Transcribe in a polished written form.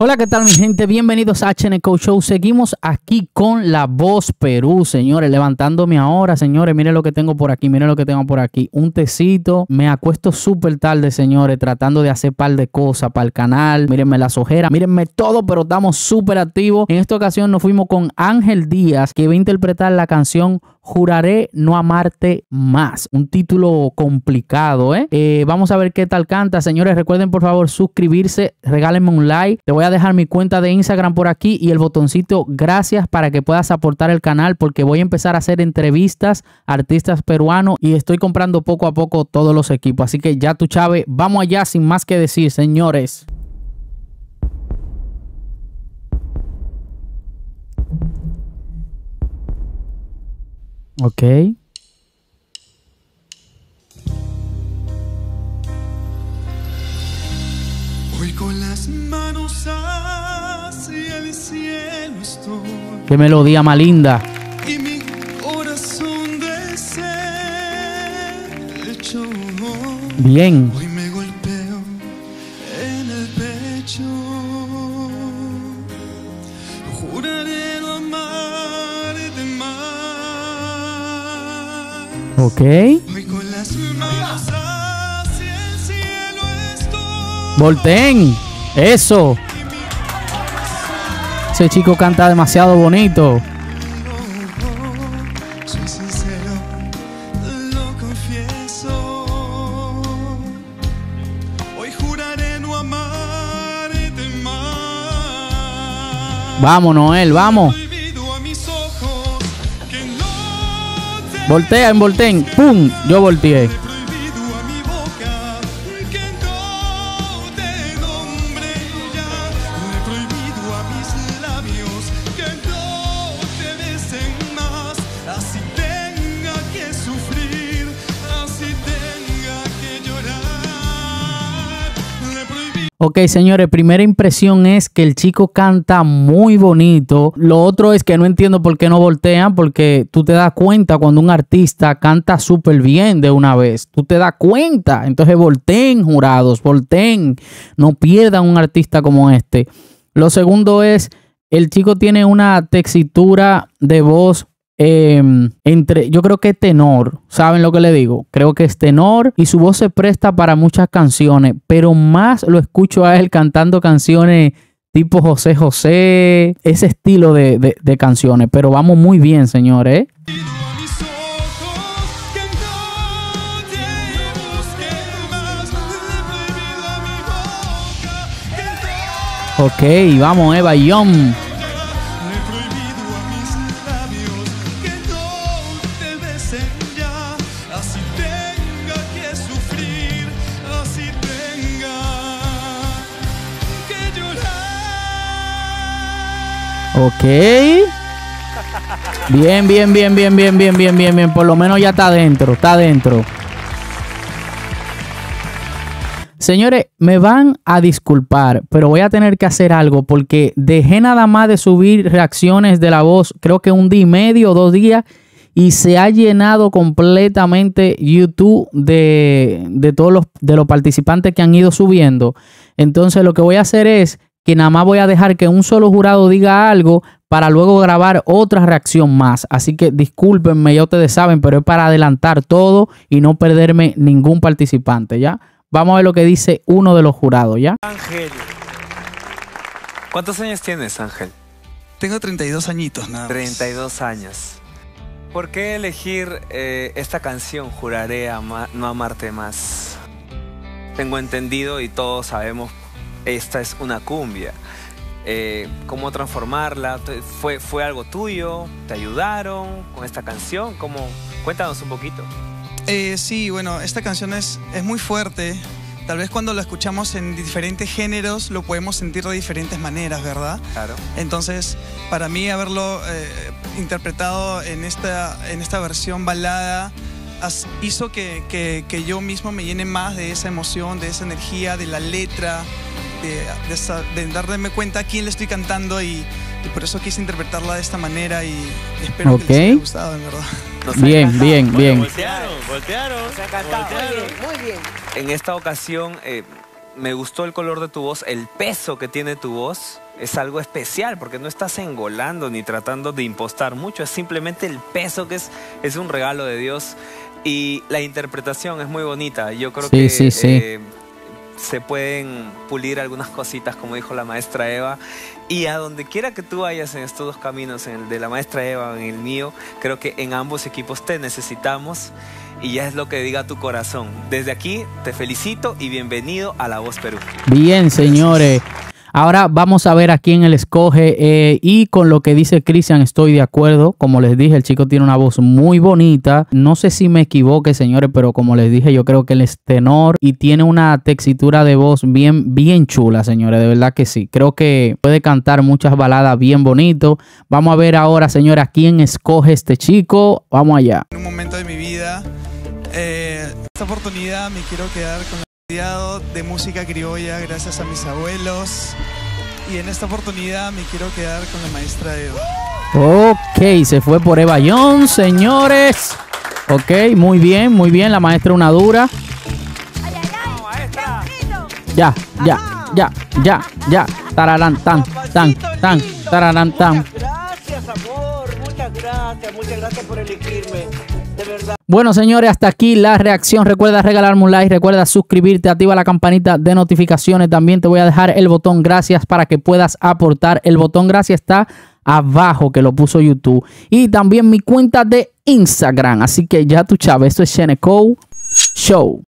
Hola, ¿qué tal mi gente? Bienvenidos a HNCoach Show. Seguimos aquí con La Voz Perú, señores, levantándome ahora, señores. Miren lo que tengo por aquí, miren lo que tengo por aquí. Un tecito. Me acuesto súper tarde, señores, tratando de hacer par de cosas para el canal. Mírenme las ojeras, mírenme todo, pero estamos súper activos. En esta ocasión nos fuimos con Ángel Díaz, que va a interpretar la canción Juraré no amarte más. Un título complicado, vamos a ver qué tal canta. Señores, recuerden por favor suscribirse, regálenme un like. Te voy a dejar mi cuenta de Instagram por aquí y el botoncito gracias para que puedas aportar el canal, porque voy a empezar a hacer entrevistas a artistas peruanos y estoy comprando poco a poco todos los equipos. Así que ya tú, Chávez, vamos allá sin más que decir, señores. Ok. Hoy con las manos hacia el cielo estoy. Qué melodía más linda. Y mi corazón deshecho. Bien. Hoy me golpeo en el pecho. Juraré no amarte más. Ok. Hoy con las manos hacia el cielo estoy. Volteen. Eso. Ese chico canta demasiado bonito. Soy sincero, lo confieso. Hoy juraré no amarte más. Vamos, Noel, vamos. Voltean, volteen. ¡Pum! Yo volteé. Ok, señores, primera impresión es que el chico canta muy bonito. Lo otro es que no entiendo por qué no voltean, porque tú te das cuenta cuando un artista canta súper bien de una vez. Tú te das cuenta. Entonces volteen, jurados, volteen. No pierdan un artista como este. Lo segundo es, el chico tiene una textura de voz yo creo que es tenor. ¿Saben lo que le digo? Creo que es tenor y su voz se presta para muchas canciones, pero más lo escucho a él cantando canciones tipo José José, ese estilo de canciones. Pero vamos muy bien, señores. Ok, vamos, Eva Young. Ok. Bien, bien, bien, bien, bien, bien, bien, bien, bien. Por lo menos ya está adentro, está adentro. Señores, me van a disculpar, pero voy a tener que hacer algo porque dejé nada más de subir reacciones de La Voz, creo que un día y medio o 2 días, y se ha llenado completamente YouTube de todos los participantes que han ido subiendo. Entonces lo que voy a hacer es que nada más voy a dejar que un solo jurado diga algo para luego grabar otra reacción más. Así que discúlpenme, ya ustedes saben, pero es para adelantar todo y no perderme ningún participante, ¿ya? Vamos a ver lo que dice uno de los jurados, ¿ya? Ángel. ¿Cuántos años tienes, Ángel? Tengo 32 añitos, nada más. 32 años. ¿Por qué elegir esta canción, Juraré no amarte más? Tengo entendido y todos sabemos, esta es una cumbia. ¿Cómo transformarla? ¿Fue algo tuyo? ¿Te ayudaron con esta canción? Cuéntanos un poquito. Sí, bueno, esta canción es muy fuerte. Tal vez cuando la escuchamos en diferentes géneros lo podemos sentir de diferentes maneras, ¿verdad? Claro. Entonces, para mí haberlo interpretado en esta versión balada hizo que yo mismo me llene más de esa emoción, de esa energía, de la letra, de darme cuenta a quién le estoy cantando y por eso quise interpretarla de esta manera y espero que les haya gustado, en verdad. Bien, bien, bien. Voltearon. Se ha encantado. Muy bien, muy bien. En esta ocasión me gustó el color de tu voz, el peso que tiene tu voz. Es algo especial porque no estás engolando ni tratando de impostar mucho. Es simplemente el peso que es un regalo de Dios. Y la interpretación es muy bonita. Yo creo que se pueden pulir algunas cositas, como dijo la maestra Eva. Y a donde quiera que tú vayas en estos dos caminos, en el de la maestra Eva o en el mío, creo que en ambos equipos te necesitamos. Y ya es lo que diga tu corazón. Desde aquí te felicito y bienvenido a La Voz Perú. Bien, señores. Ahora vamos a ver a quién él escoge y con lo que dice Cristian estoy de acuerdo. Como les dije, el chico tiene una voz muy bonita. No sé si me equivoque, señores, pero como les dije, yo creo que él es tenor y tiene una textura de voz bien chula, señores. De verdad que sí. Creo que puede cantar muchas baladas bien bonito. Vamos a ver ahora, señores, a quién escoge este chico. Vamos allá. En un momento de mi vida, esta oportunidad me quiero quedar con de música criolla gracias a mis abuelos, y en esta oportunidad me quiero quedar con la maestra Eva. Ok, se fue por Eva Jones, señores. Ok, muy bien, la maestra una dura. Ya. Tararán, tan, tararán, tan. Gracias, amor, muchas gracias por elegirme. De verdad. Bueno, señores, hasta aquí la reacción. Recuerda regalarme un like, recuerda suscribirte, activa la campanita de notificaciones. También te voy a dejar el botón gracias para que puedas aportar. El botón gracias está abajo, que lo puso YouTube. Y también mi cuenta de Instagram. Así que ya tú sabes, esto es Sheneco Show.